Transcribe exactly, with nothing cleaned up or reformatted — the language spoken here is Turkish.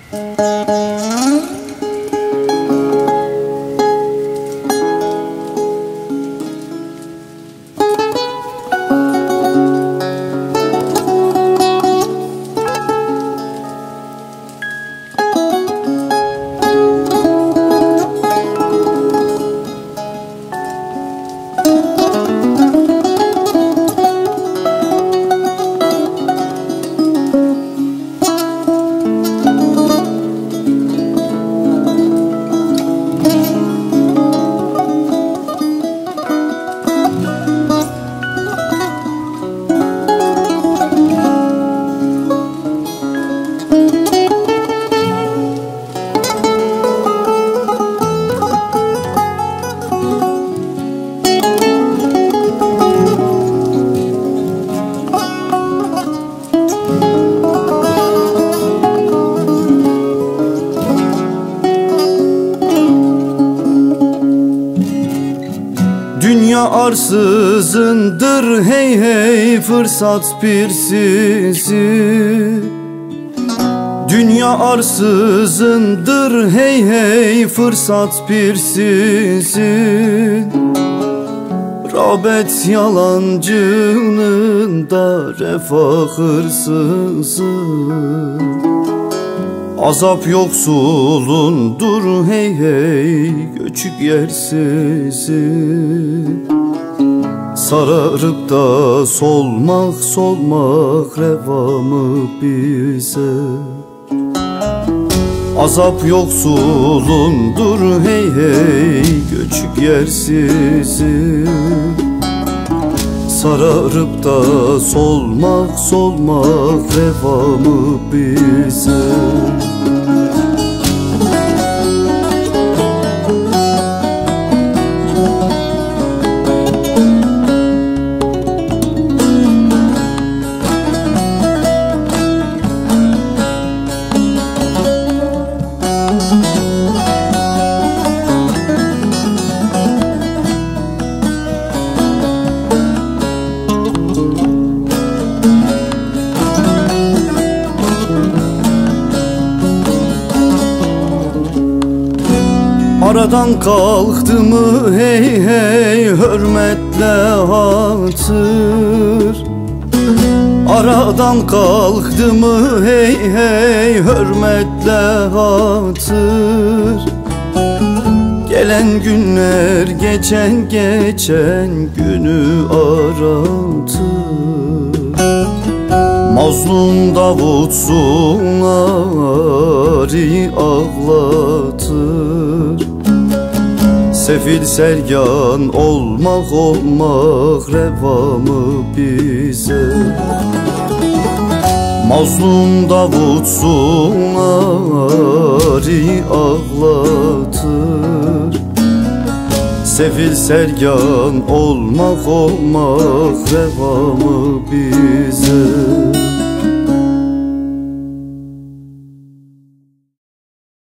Dünya arsızındır hey hey fırsat pirsizi. Dünya arsızındır hey hey fırsat pirsizi. Rağbet yalancının da refah hırsızı. Azap yoksulundur hey hey göçük yersizi. Sararıp da solmak solmak reva mı bize? Azap yoksulundur hey hey göçük yersizi. Sararıp da solmak solmak reva mı bize? Aradan kalktı mı hey hey hürmetle hatır. Aradan kalktı mı hey hey hürmetle hatır. Gelen günler geçen geçen günü aratır. Mazlum Davutsun ari ağlatır. Sefil sergan olmak olmak reva mı bize? Mazlum Davutsun ari ağlatır. Sefil sergan olmak olmak reva mı bize?